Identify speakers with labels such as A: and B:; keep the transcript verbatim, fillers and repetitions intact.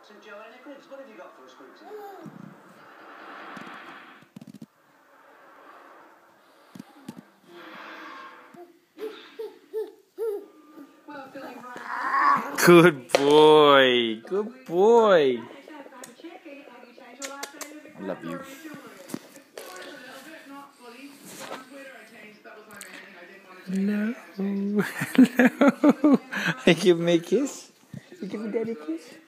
A: Saint Joanna Cribs, what have you got for us, Cribsy?
B: Good boy. Good boy. I love you. Hello. Hello. I give me a kiss. You give me daddy a kiss.